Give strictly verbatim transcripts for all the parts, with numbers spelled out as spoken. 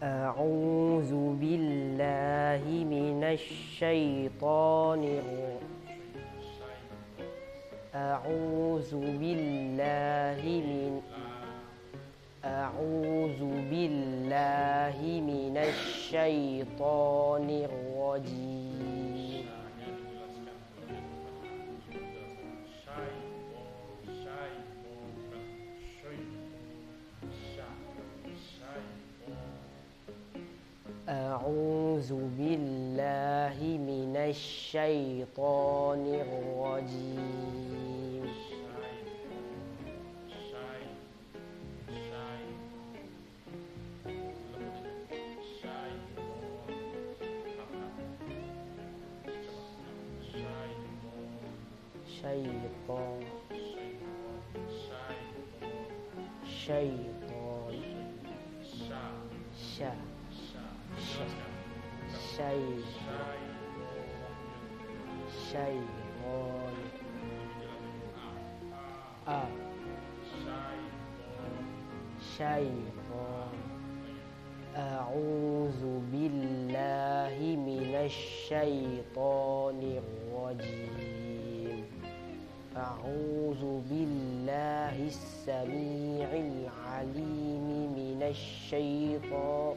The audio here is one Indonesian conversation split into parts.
أعوذ بالله من الشيطان الر- أعوذ بالله من أعوذ بالله من الشيطان الرجيم. أعوذ بالله من الشيطان الرجيم. شيطان شيطان شا شيء شيطان أ شيطان. أعوذ بالله من الشيطان الرجيم. أعوذ بالله السميع العليم من الشيطان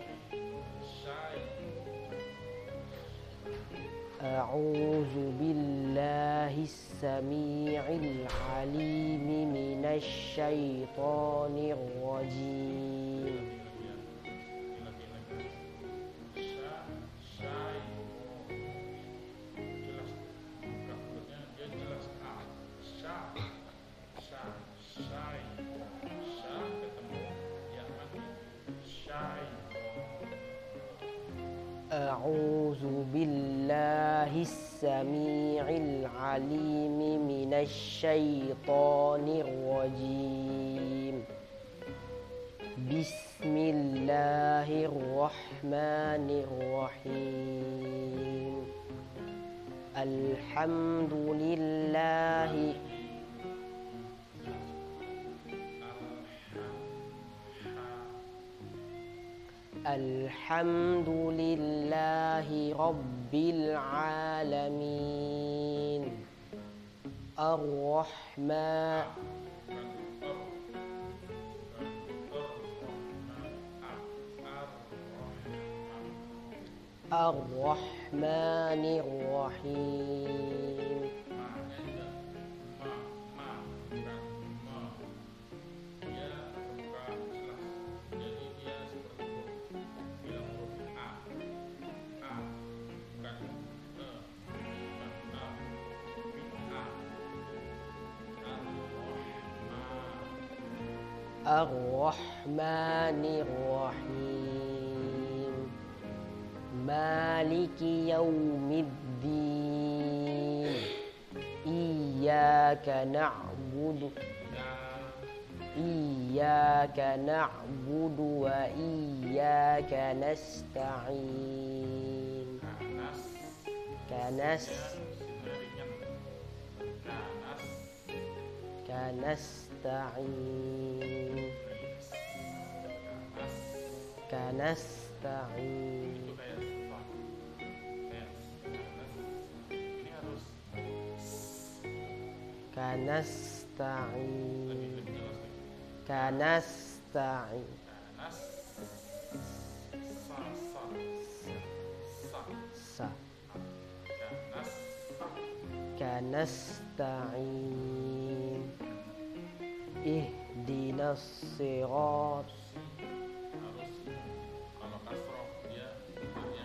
أعوذ بالله السميع العليم من الشيطان الرجيم. أعوذ بالله السميع العليم من الشيطان الرجيم. بسم الله الرحمن الرحيم. الحمد لله الحمد لله رب العالمين. الرحمن الرحمن الرحيم. الرحمن الرحيم. مالك يوم الدين. إياك نعبد إياك نعبد وإياك نستعين. كنس كنستعين كنستعين كنستعين كنستعين كنستعين. اهدنا الصراط Kalau kasroh dia maknya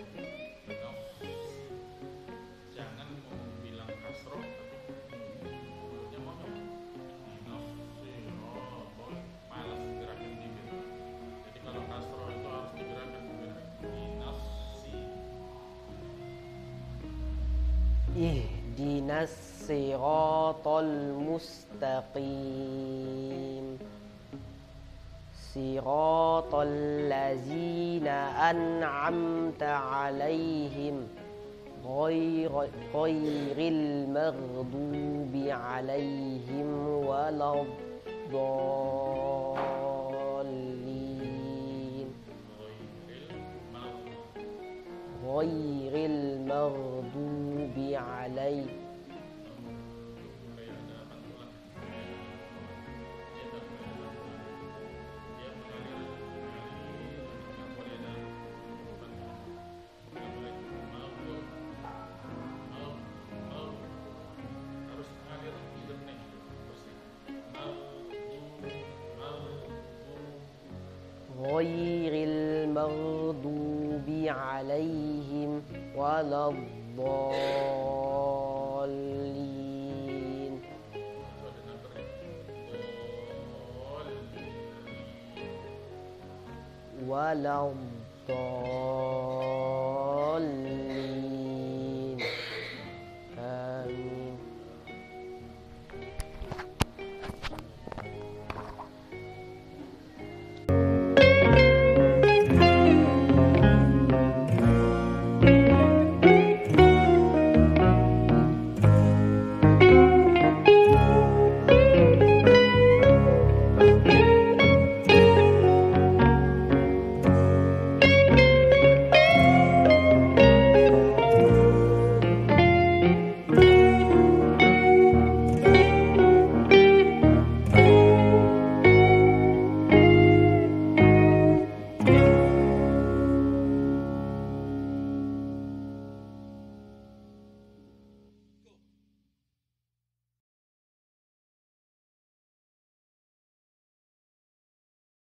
jangan mau bilang kasroh tapi mulutnya mau malas gerakan bibir. Jadi kalau kasroh itu harus digerakkan bibir. اهدنا الصراط المستقيم. صراط الذين أنعمت عليهم غير غير المغضوب عليهم ولا الضالين. ghairil maghdubi alaihim. Boleh ada pantulan. Dia tak boleh ada pantulan. Dia mengalir, mengalir, tak boleh ada pantulan. Tak boleh maghdub, maghdub, maghdub. Harus mengalir jernih, bersih. Maghdub, maghdub. Ghairil maghdubi alaihim waladdallin. Itu ada numbernya. Dol. Waladdallin.